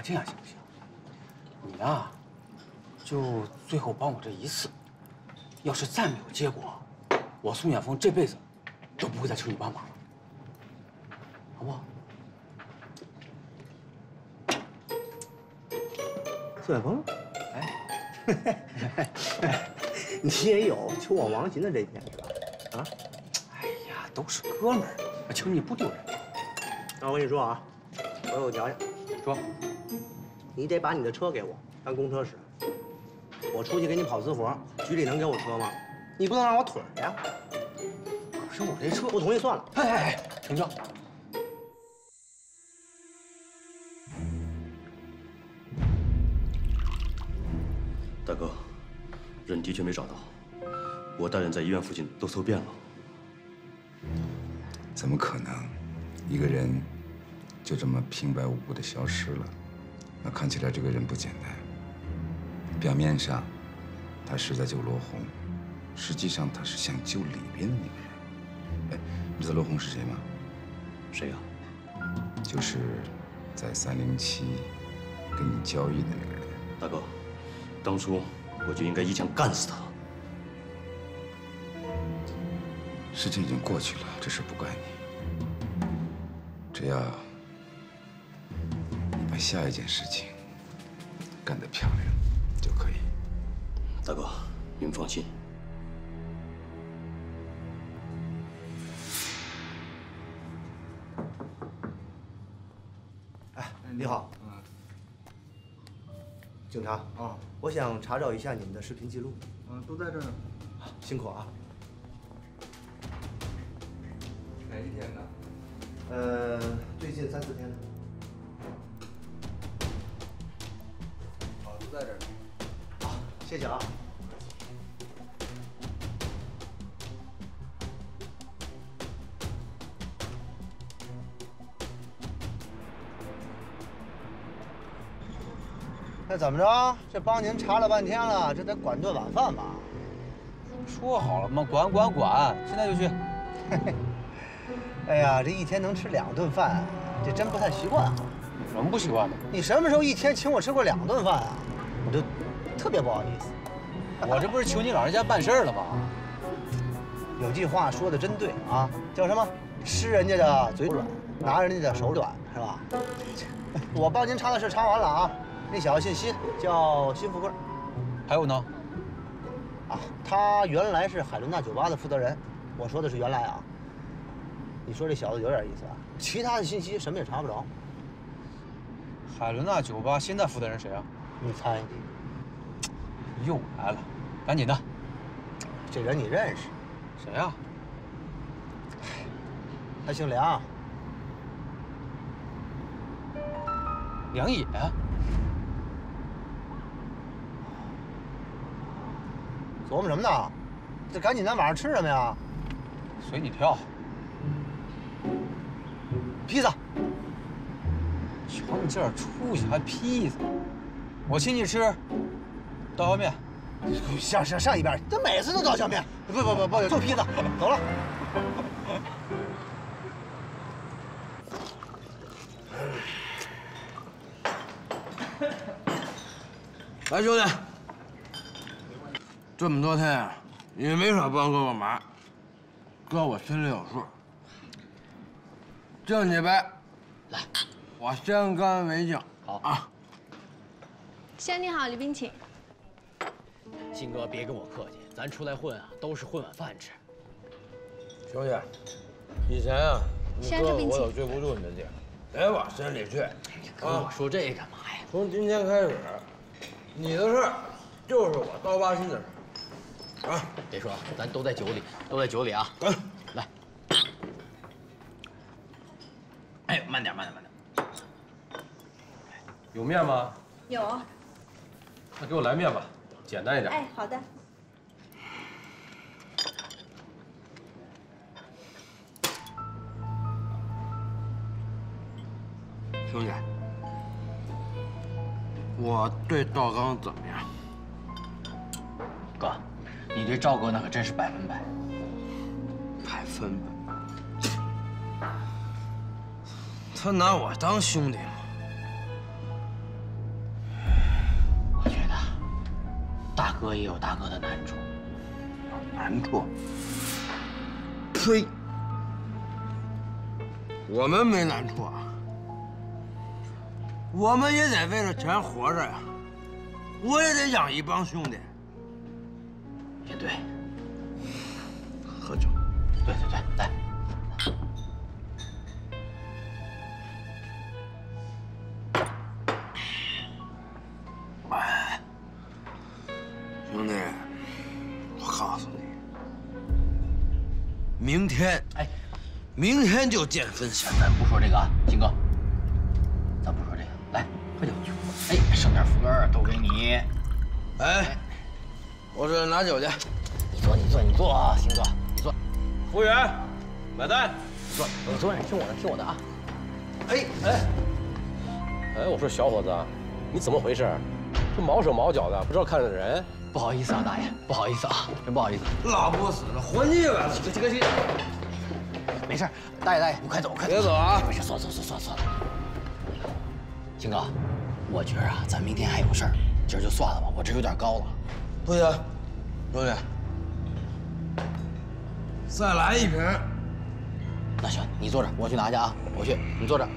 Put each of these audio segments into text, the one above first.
这样行不行？你呀，就最后帮我这一次，要是再没有结果，我宋远峰这辈子都不会再求你帮忙了，好不好？ 宋远峰，哎，你也有求我王琴的这一天是吧？啊？ 哎呀，都是哥们儿，求你不丢人。 那我跟你说啊，我有条件， 说， 你得把你的车给我当公车使。我出去给你跑私活，局里能给我车吗？你不能让我腿儿呀。 可是我这车不同意算了。 哎，成交。 大哥，人的确没找到，我带人在医院附近都搜遍了。 怎么可能？一个人就这么平白无故的消失了？那看起来这个人不简单。表面上他是在救罗红，实际上他是想救里边的那个人。哎，你知道罗红是谁吗？ 谁呀？ 就是在307跟你交易的那个人。 大哥，当初我就应该一枪干死他。 事情已经过去了，这事不怪你。只要你把下一件事情干得漂亮就可以。 大哥，您放心。 哎，你好。警察啊，我想查找一下你们的视频记录。 都在这儿呢。 辛苦啊。 哪几天的？ 最近3、4天的。 都在这儿呢。 好，谢谢啊。那怎么着？这帮您查了半天了，这得管顿晚饭吧？ 说好了吗？管，现在就去。 哎呀，这一天能吃2顿饭，这真不太习惯啊。 有什么不习惯的？ 你什么时候一天请我吃过2顿饭啊？我就特别不好意思。 我这不是求你老人家办事儿了吗？ 有句话说的真对啊，叫什么？吃人家的嘴软，拿人家的手短，是吧？我帮您查的事查完了啊。那小子姓辛，叫辛富贵。 还有呢？ 啊，他原来是海伦娜酒吧的负责人。我说的是原来啊。你说这小子有点意思啊，其他的信息什么也查不着。 海伦娜酒吧现在负责人谁啊？ 你猜？ 又来了，赶紧的。 这人你认识？ 谁呀？ 他姓梁。 梁野。 琢磨什么呢？这赶紧，咱晚上吃什么呀？ 随你挑。 披萨。 瞧你这点出息还披萨，我请你吃刀削面。 上一边，这每次都刀削面。不，就披萨。走了。 来，兄弟，这么多天啊，你没少帮哥我忙，哥我心里有数。敬几杯， 来， 我先干为敬。 好啊。 先生你好，李冰请。 鑫哥，别跟我客气，咱出来混啊，都是混碗饭吃。 兄弟，以前啊，你哥我先生并请有对不住你的地方，别往心里去。 跟我说这干嘛呀？ 从今天开始，你的事儿就是我刀疤心的事儿。啊， 别说了，咱都在酒里啊。 滚！ 来。哎，慢点。 有面吗？ 有。 那给我来面吧，简单一点。 哎，好的。 兄弟，我对赵刚怎么样？ 哥，你对赵哥那可真是100分百。 100%。他拿我当兄弟吗？ 哥也有大哥的难处。 难处？呸！我们没难处啊，我们也得为了钱活着呀。我也得养一帮兄弟。 也对。 喝酒。 对对对，来。 兄弟，我告诉你，明天，明天就见分晓。 咱不说这个啊，金哥，咱不说这个，来喝酒。哎，剩点福根都给你。 哎，我这拿酒去。 你坐啊，鑫哥，你坐。 服务员，买单。 你坐，听我的啊。 哎，我说小伙子，你怎么回事？这毛手毛脚的，不知道看着人。 不好意思啊，大爷，不好意思啊，真不好意思。 老不死的，混腻歪了。 这个，没事，大爷，你快走，快走。 别走啊！ 没事，算。鑫哥，我觉着啊，咱明天还有事儿，今儿就算了吧，我这有点高了。 不行，兄弟，再来一瓶。 那行，你坐着，我去拿去啊，我去，你坐着。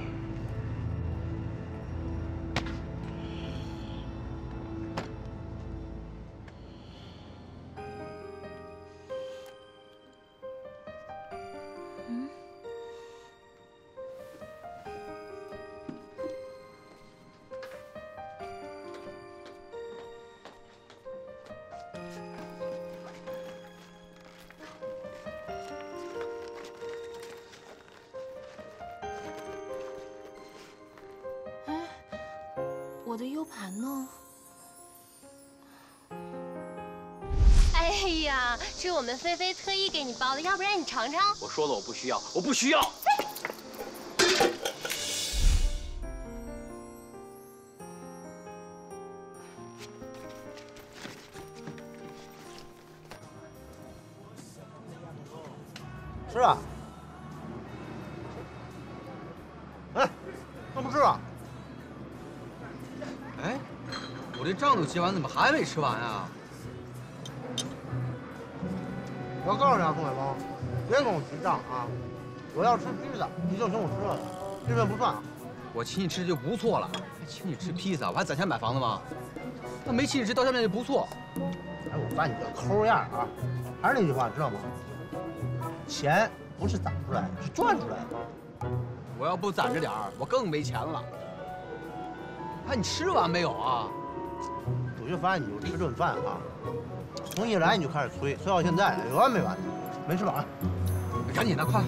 我的 U 盘呢？ 哎呀，这是我们菲菲特意给你包的，要不然你尝尝。 我说了，我不需要，我不需要。 吃啊！哎，那不吃啊？ 哎，我这账都结完，怎么还没吃完啊？ 我告诉你啊，宋海峰，别跟我提账啊！我要吃披萨，你就请我吃了，这顿不算啊。 我请你吃就不错了，还请你吃披萨，我还攒钱买房子吗？那没请你吃，到下面就不错。 哎，我发现你这抠样啊！还是那句话，知道吗？钱不是攒出来的，是赚出来的。 我要不攒着点儿，我更没钱了。哎，你吃完没有啊？ 我就发现你就吃顿饭啊，从一来你就开始催到现在，有完没完？没吃饱啊？ 赶紧的，快！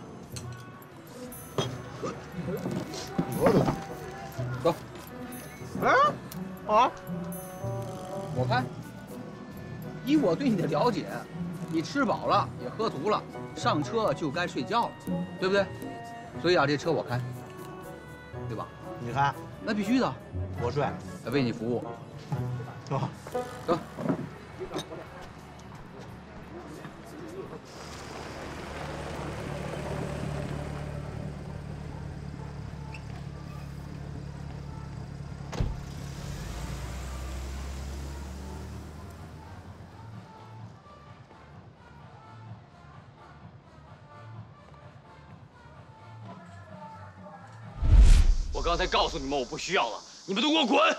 我都大。 走。 啊？ 我看，以我对你的了解，你吃饱了也喝足了，上车就该睡觉了，对不对？所以啊，这车我开，对吧？ 你开？ 那必须的， 我睡， 为你服务。 走， 走。 我刚才告诉你们我不需要了，你们都给我滚！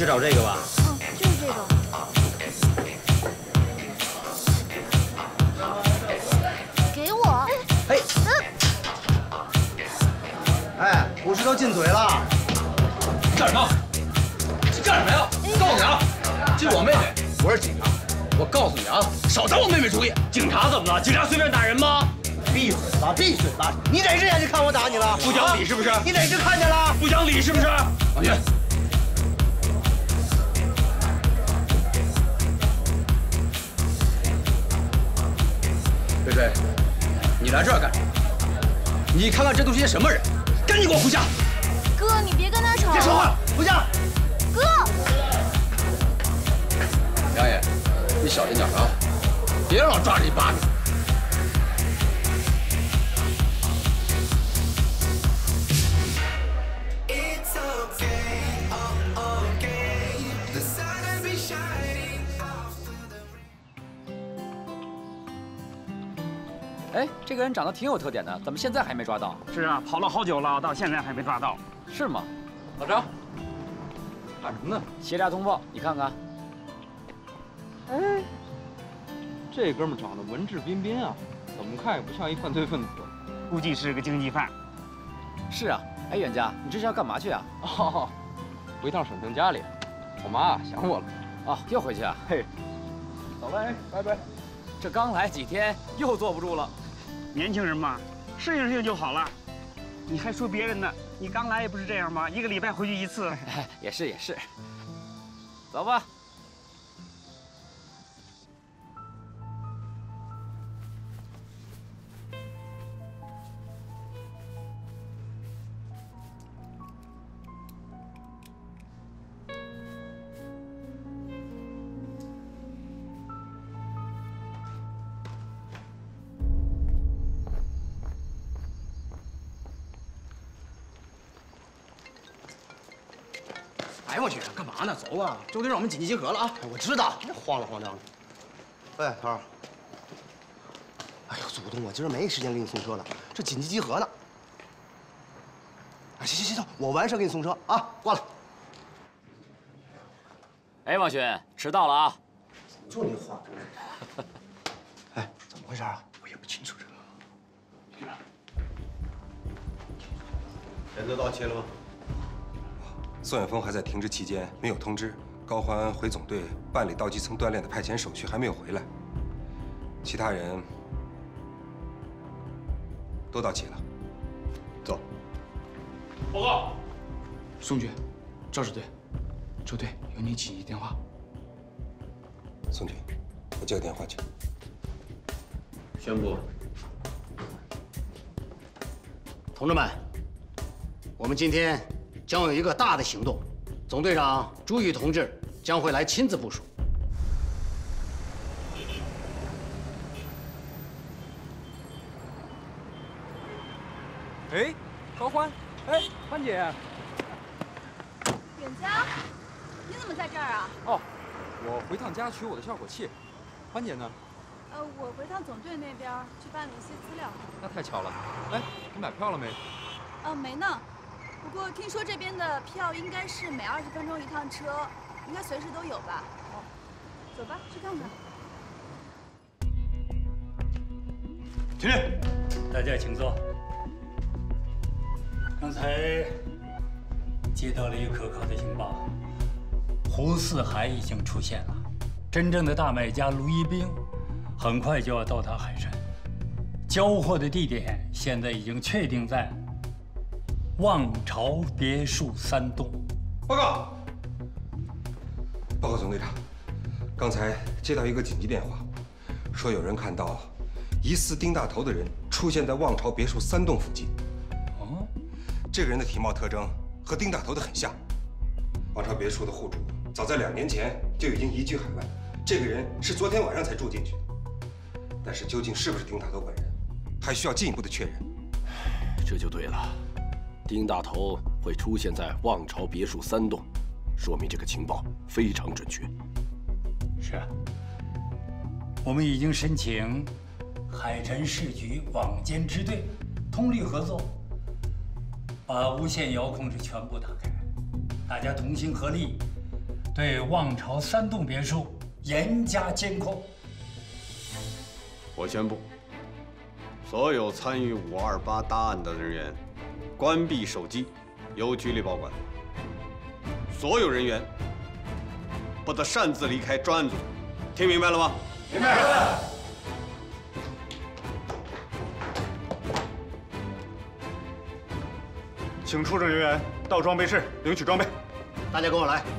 是找这个吧？ 嗯，就是这个。给我。 嘿。哎，古石头进嘴了。 干什么？你干什么呀？告诉你啊，这是我妹妹，我是警察。我告诉你啊，少打我妹妹主意。 警察怎么了？警察随便打人吗？ 闭嘴吧，闭嘴吧！你哪只眼睛看我打你了？ 不讲理是不是？ 你哪只看见了？ 不讲理是不是？ 王军，菲菲，你来这儿干什么？你看看这都是些什么人？赶紧给我回家！ 哥，你别跟他吵。 别说话，回家！ 哥。 杨爷，你小心点啊，别让我抓着你把柄。 哎，这个人长得挺有特点的，怎么现在还没抓到？ 是啊，跑了好久了，到现在还没抓到。 是吗？ 老张，干什么呢？ 协查通报，你看看。 哎，这哥们长得文质彬彬啊，怎么看也不像一犯罪分子， 估计是个经济犯。 是啊，哎，远家，你这是要干嘛去啊？ 哦，回趟沈腾家里，我妈想我了。 哦，又回去啊？ 嘿，走了，拜拜。 这刚来几天，又坐不住了。 年轻人嘛，适应适应就好了。你还说别人呢？你刚来也不是这样吗？一个礼拜回去一次。 也是也是。走吧。 哎，我去，干嘛呢？走啊！周队让我们紧急集合了啊！ 我知道，慌了慌张的。喂，头儿。哎呦，祖宗，我今儿没时间给你送车了，这紧急集合呢。哎，行，我完事给你送车啊，挂了。 哎，王勋，迟到了啊！ 就你话。哎，怎么回事啊？我也不清楚这个。 人都到齐了吗？宋远峰还在停职期间，没有通知。高欢回总队办理到基层锻炼的派遣手续，还没有回来。其他人都到齐了。走。 报告， 宋局，肇事队，周队有你紧急电话。 宋局，我接个电话去。 宣布，同志们，我们今天将有一个大的行动，总队长朱宇同志将会来亲自部署。 哎，高欢，哎，欢姐。 远家，你怎么在这儿啊？ 哦，我回趟家取我的效果器。欢姐呢？ 我回趟总队那边去办理一些资料。 那太巧了。哎，你买票了没？ 没呢。不过听说这边的票应该是每20分钟一趟车，应该随时都有吧？哦，走吧，去看看。 起立，大家请坐。刚才接到了一个可靠的情报，胡四海已经出现了，真正的大买家卢一冰很快就要到达海山，交货的地点现在已经确定在望潮别墅3栋。 报告，总队长，刚才接到一个紧急电话，说有人看到疑似丁大头的人出现在望潮别墅3栋附近。 哦， 这个人的体貌特征和丁大头的很像。望潮别墅的户主早在2年前就已经移居海外，这个人是昨天晚上才住进去的。但是究竟是不是丁大头本人，还需要进一步的确认。 这就对了。丁大头会出现在望潮别墅3栋，说明这个情报非常准确。 是啊，我们已经申请海城市局网监支队通力合作，把无线遥控制全部打开，大家同心合力， 对望潮3栋别墅严加监控。 我宣布，所有参与528大案的人员关闭手机，由局里保管。所有人员不得擅自离开专案组，听明白了吗？明白了。 请出证人员到装备室领取装备。 大家跟我来。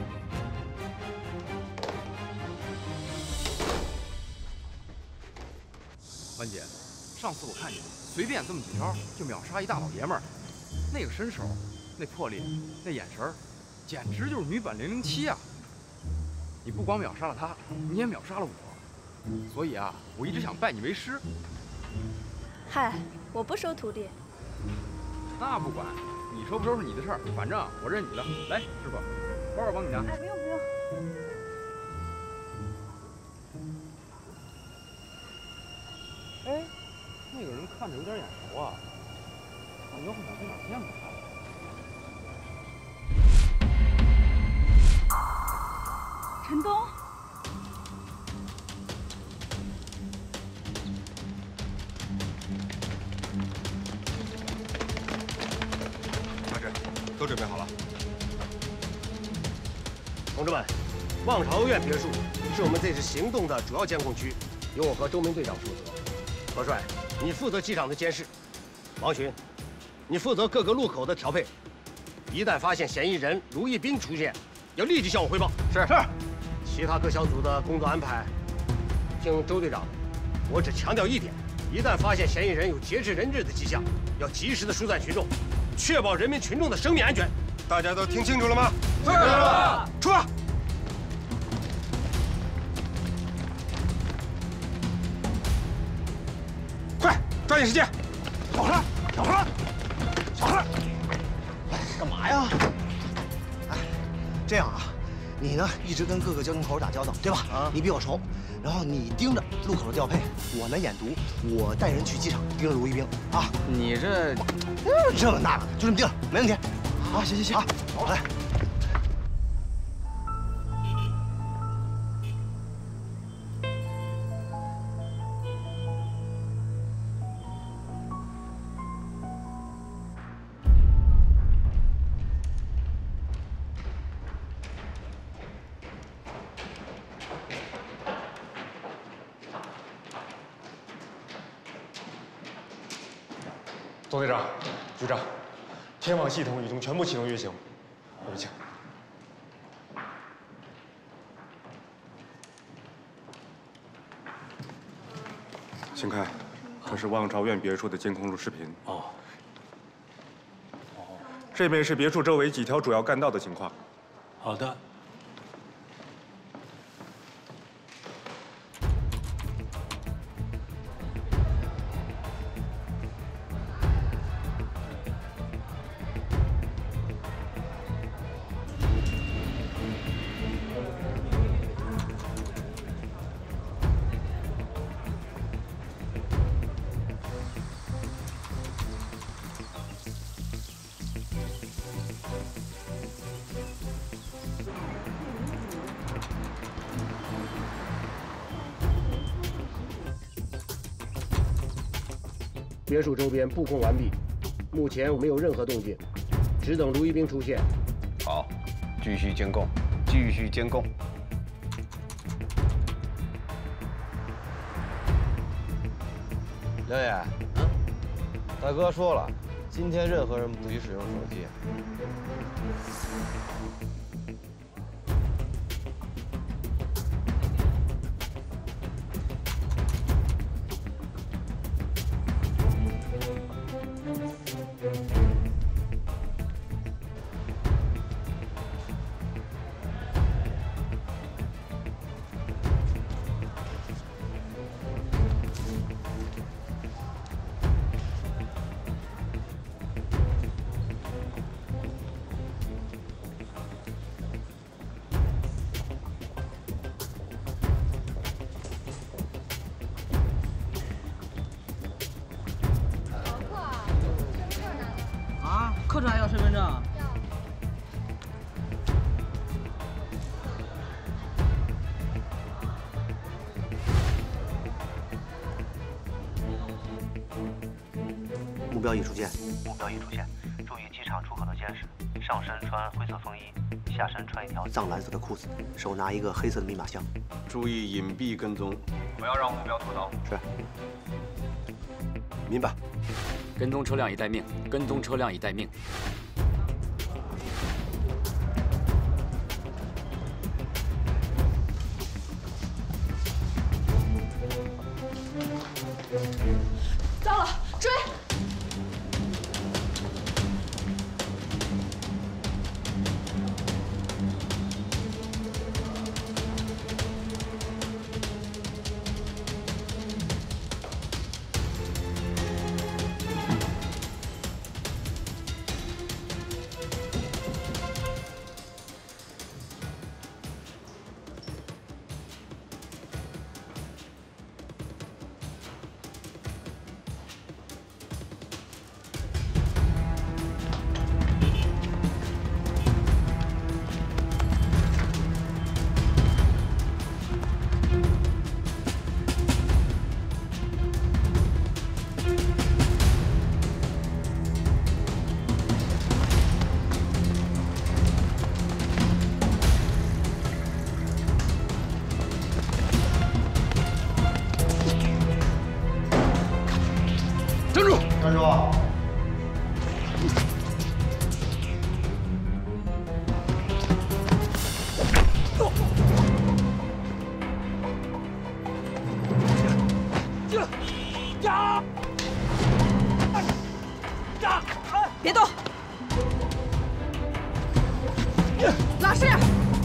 万姐，上次我看见随便这么几招就秒杀一大老爷们儿，那个身手，那魄力，那眼神儿，简直就是女版007啊！你不光秒杀了他，你也秒杀了我，所以啊，我一直想拜你为师。 嗨，我不收徒弟。 那不管，你收不收是你的事儿，反正我认你了。来，师傅，包我帮你拿。 哎，不用不用。 哎，那个人看着有点眼熟啊，感觉好像在哪儿见过他。 陈东。 大志，都准备好了。 同志们，望潮苑别墅是我们这次行动的主要监控区，由我和周明队长负责。何帅，你负责机场的监视；王巡，你负责各个路口的调配。一旦发现嫌疑人卢一冰出现，要立即向我汇报。是。其他各小组的工作安排，听周队长的。我只强调一点：一旦发现嫌疑人有劫持人质的迹象，要及时的疏散群众，确保人民群众的生命安全。 大家都听清楚了吗？ 是了。 出发。快，抓紧时间！ 小何，小何，小何，干嘛呀？哎，这样啊，你呢一直跟各个交警口打交道，对吧？啊，你比我熟，然后你盯着路口的调配，我呢眼读，我带人去机场盯着卢一冰啊。 你这这个那个，就这么定了，没问题。啊，行行行，好，来。 总队长、局长，天网系统已经全部启动运行，有请。请看，这是望潮苑别墅的监控录视频。哦。这边是别墅周围几条主要干道的情况。 好的。 别墅周边布控完毕，目前没有任何动静，只等卢一冰出现。 好，继续监控，继续监控。 刘野，大哥说了，今天任何人不许使用手机。 科长还要身份证？ 标已出现。目标已出现，注意机场出口的监视。上身穿灰色风衣，下身穿一条藏蓝色的裤子，手拿一个黑色的密码箱。 注意隐蔽跟踪， 不要让目标脱逃。 是。明白。 跟踪车辆已待命，跟踪车辆已待命。 糟了，追！ 站住！ 站住！ 别动！老师！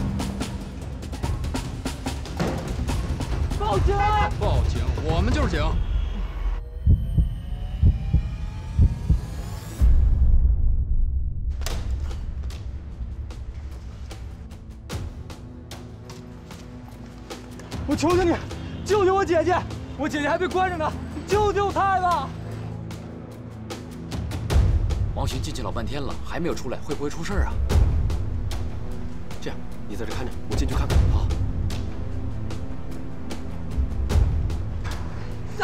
报警！报警！我们就是警。 我求求你，救救我姐姐！我姐姐还被关着呢，救救她吧！ 王寻进去老半天了，还没有出来，会不会出事啊？ 这样，你在这看着，我进去看看。好。 走。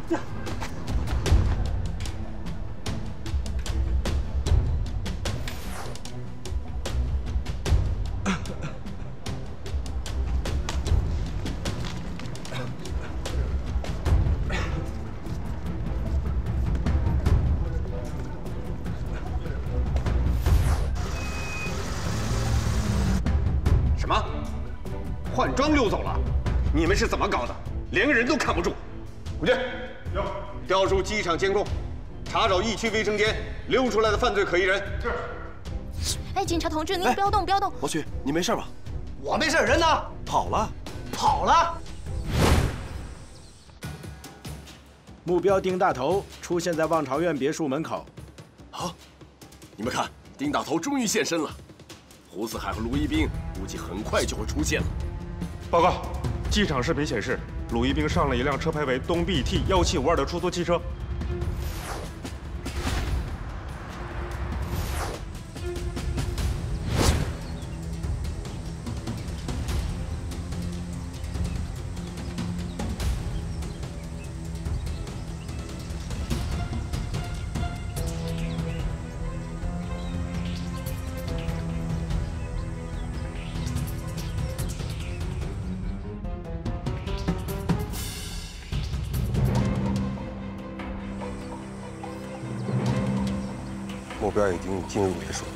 什么？换装溜走了？你们是怎么搞的？连个人都看不住！武军，有调出机场监控，查找疫区卫生间溜出来的犯罪可疑人。 是。哎，警察同志，您不要动，不要动。 王旭，你没事吧？ 我没事，人呢？ 跑了。 跑了。 目标丁大头出现在望潮苑别墅门口。 好，你们看，丁大头终于现身了。 胡四海和卢一冰估计很快就会出现了。 报告，机场视频显示，鲁一冰上了一辆车牌为东 BT1752的出租汽车。 目标已经进入别墅。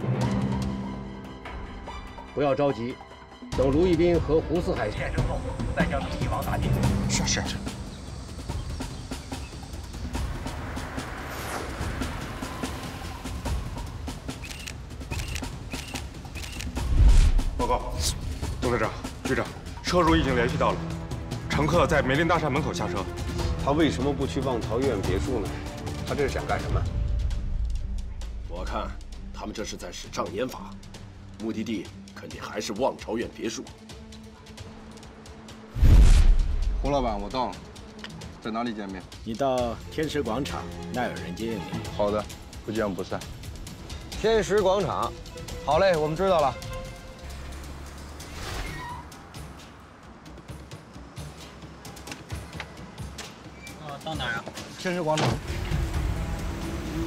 不要着急，等卢一冰和胡四海现身后，再将他们一网打尽。 是。 报告，董队长、局长，车主已经联系到了，乘客在梅林大厦门口下车。 他为什么不去望潮苑别墅呢？他这是想干什么？ 我看他们这是在使障眼法，目的地肯定还是望潮苑别墅。 胡老板，我到了，在哪里见面？ 你到天石广场，那有人接应你。 好的，不见不散。 天石广场，好嘞，我们知道了。 到哪儿啊？ 天石广场。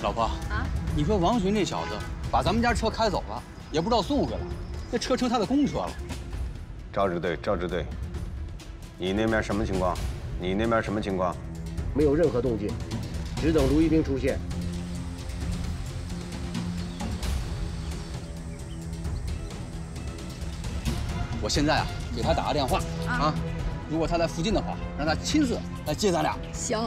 老婆啊， 你说王群这小子把咱们家车开走了，也不知道送回来，这车成他的公车了。 赵支队，赵支队，你那边什么情况？你那边什么情况？ 没有任何动静，只等卢一冰出现。 我现在啊，给他打个电话啊，如果他在附近的话，让他亲自来接咱俩。 行。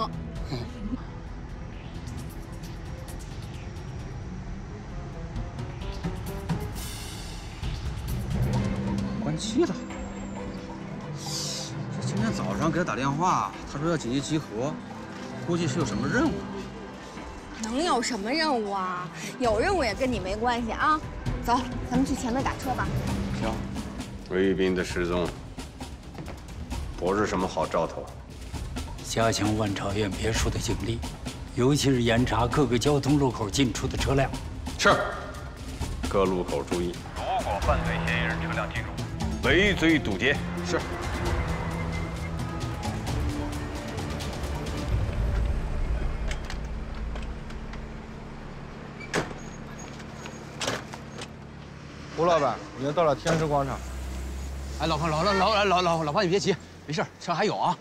关机了。这今天早上给他打电话，他说要紧急集合，估计是有什么任务。 能有什么任务啊？有任务也跟你没关系啊。走，咱们去前面打车吧。 行。 卢一冰的失踪不是什么好兆头。 加强万朝院别墅的警力，尤其是严查各个交通路口进出的车辆。 是。各路口注意，如果犯罪嫌疑人车辆进入，围追堵截。 是。 吴老板，已经到了天石广场。 哎，老婆，你别急，没事，车还有啊。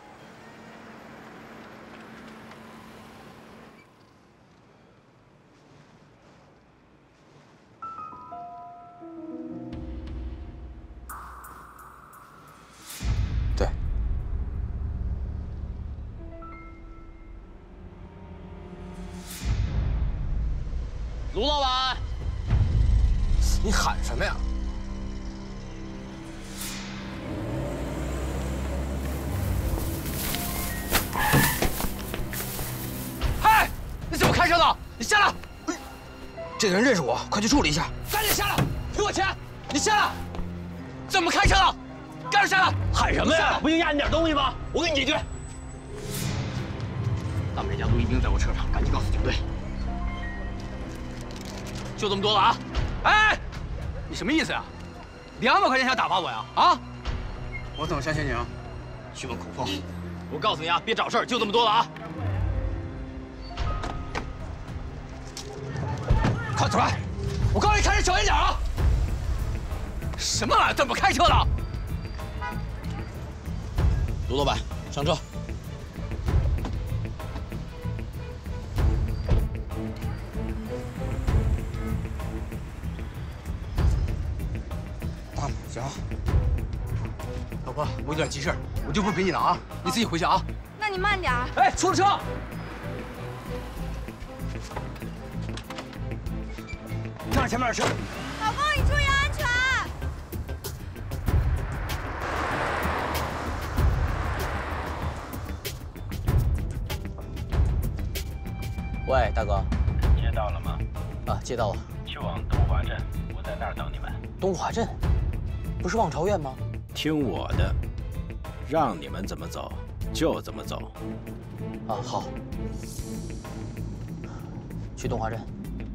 对。卢老板，你喊什么呀？嗨，你怎么开车的？你下来！这个人认识我，快去处理一下。赶紧下来，赔我钱！你下来！怎么开车的？赶紧下来！ 喊什么呀？不就压你点东西吗？我给你解决。大美家卢一冰在我车上，赶紧告诉警队。就这么多了啊！ 哎，你什么意思呀？200块钱想打发我呀？啊！我怎么相信你啊？ 去问口风。我告诉你啊，别找事儿，就这么多了啊！ 快出来！我告诉你，开车小心点啊！什么玩意儿？怎么开车的？ 卢老板，上车。 行，老婆，我有点急事，我就不陪你了啊！你自己回去啊。 那你慢点。 哎，出了车！看前面的车。 老公，你注意安全。 喂，大哥。 接到了吗？ 啊，接到了。 去往东华镇，我在那儿等你们。 东华镇，不是望朝院吗？ 听我的，让你们怎么走就怎么走。 啊，好。去东华镇。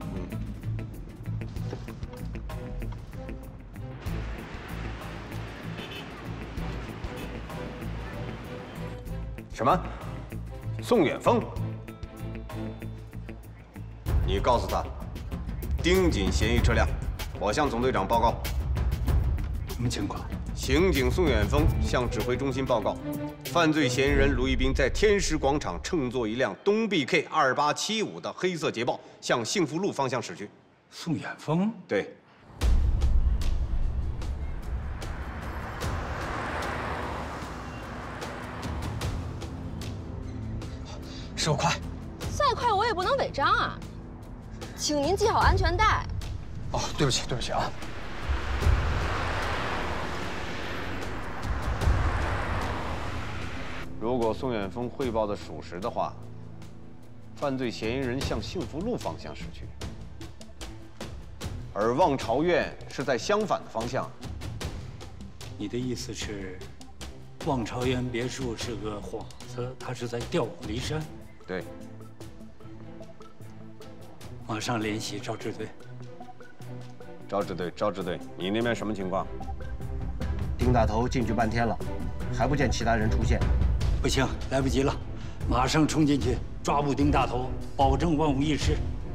什么？宋远峰？你告诉他，盯紧嫌疑车辆。我向总队长报告。 什么情况？ 刑警宋远峰向指挥中心报告，犯罪嫌疑人卢一冰在天石广场乘坐一辆东 BK 2875的黑色捷豹向幸福路方向驶去。 宋远峰？ 对。 师傅，快！ 再快我也不能违章啊，请您系好安全带。 哦，对不起，对不起啊。 如果宋远峰汇报的属实的话，犯罪嫌疑人向幸福路方向驶去，而望朝院是在相反的方向。 你的意思是，望朝院别墅是个幌子，他是在调虎离山？ 对。 马上联系赵支队。 赵支队，赵支队，你那边什么情况？ 丁大头进去半天了，还不见其他人出现。 不行，来不及了，马上冲进去抓捕丁大头，保证万无一失。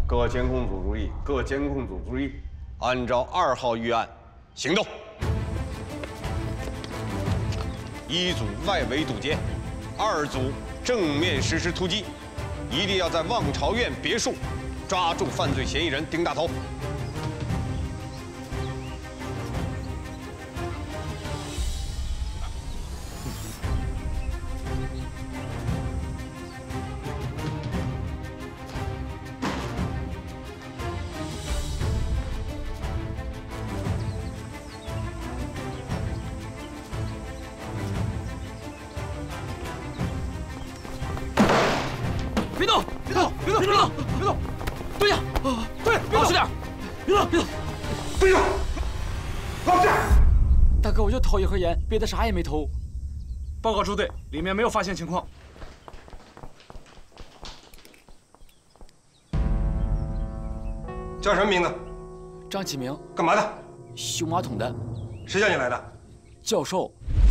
各监控组注意，各监控组注意，按照2号预案行动。1组外围堵截，2组正面实施突击，一定要在望潮苑别墅抓住犯罪嫌疑人丁大头。 别动！别动！别动！别动！别动！蹲下！对，老实点！别动！别动！ 别动！老实点！ 大哥，我就偷一盒烟，别的啥也没偷。 报告支队，里面没有发现情况。 叫什么名字？ 张启明。 干嘛的？ 修马桶的。 谁叫你来的？ 教授。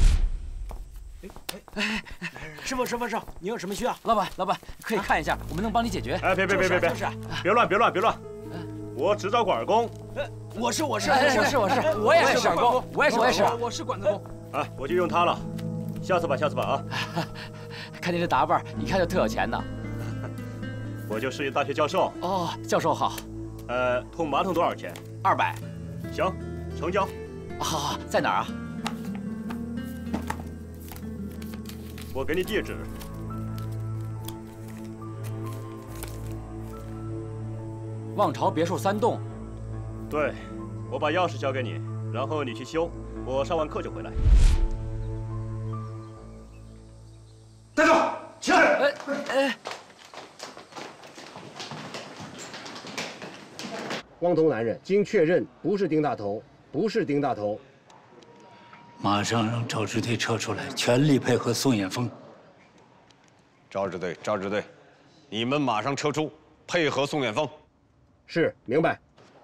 师傅，你有什么需要？ 老板，可以看一下，我们能帮你解决。 哎，别，别乱！我只找管工。 我是，我也是管工，我是管子工。 啊，我就用它了。下次吧啊！ 看你这打扮，一看就特有钱呢。 我就是一大学教授。 哦，教授好。 通马桶多少钱 ？200。 行，成交。 好，在哪儿啊？ 我给你地址。 望潮别墅3栋。 对，我把钥匙交给你，然后你去修，我上完课就回来。 带走，起来！ 光头男人经确认不是丁大头， 马上让赵支队撤出来，全力配合宋彦峰。 赵支队，你们马上撤出，配合宋远峰。 是，明白。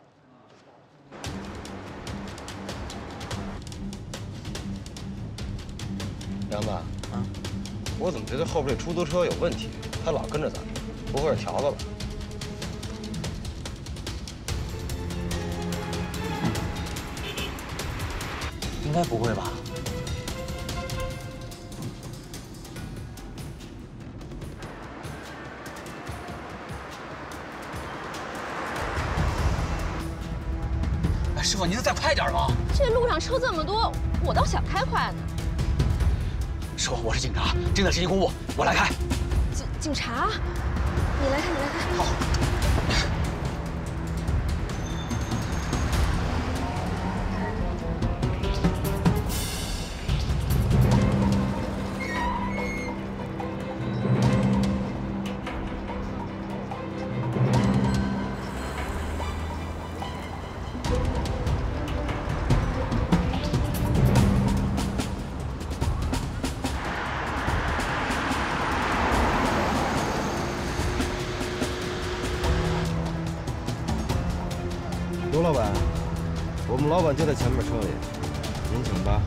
杨子，我怎么觉得后边这出租车有问题？他老跟着咱们，不会是条子吧？ 应该不会吧？ 师傅，您能再快点吗？ 这路上车这么多，我倒想开快呢。 师傅，我是警察，正在执行公务，我来开。 警察，你来开。 好。 刘老板，我们老板就在前面车里，您请吧。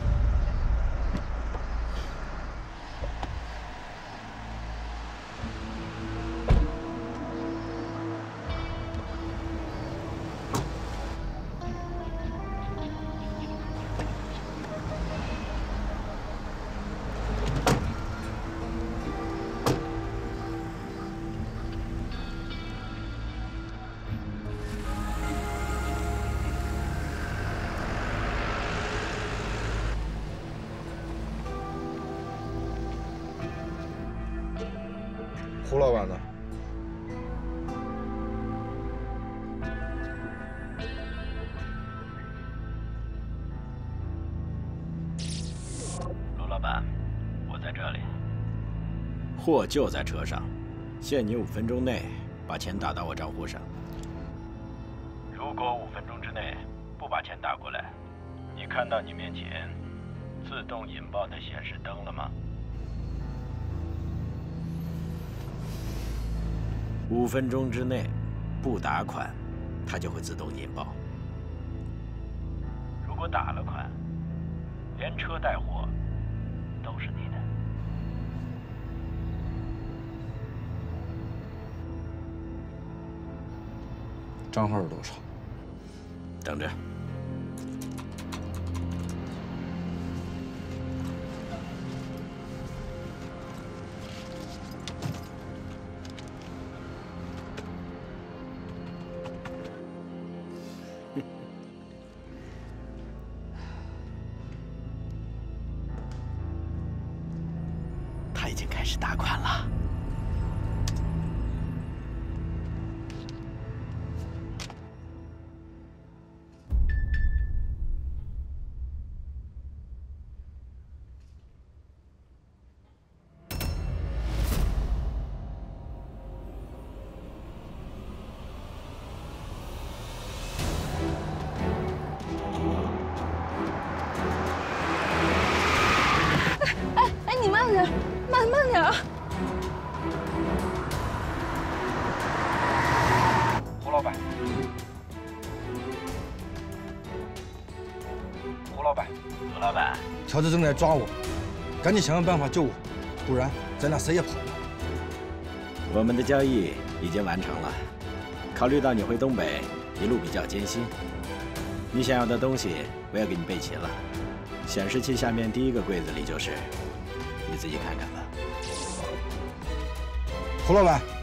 胡老板呢？ 卢老板，我在这里。 货就在车上，限你5分钟内把钱打到我账户上。 如果5分钟之内不把钱打过来，你看到你面前自动引爆的显示灯了吗 ？5分钟之内不打款，它就会自动引爆。 如果打了款，连车带货都是你的。 账号是多少？ 等着。他已经开始打款了。 你慢点，慢点啊！ 胡老板，胡老板，何老板， 条子正在抓我，赶紧想想办法救我，不然咱俩谁也跑不了。 我们的交易已经完成了，考虑到你回东北一路比较艰辛，你想要的东西我也给你备齐了，显示器下面第一个柜子里就是。 你自己看看吧， 胡老板。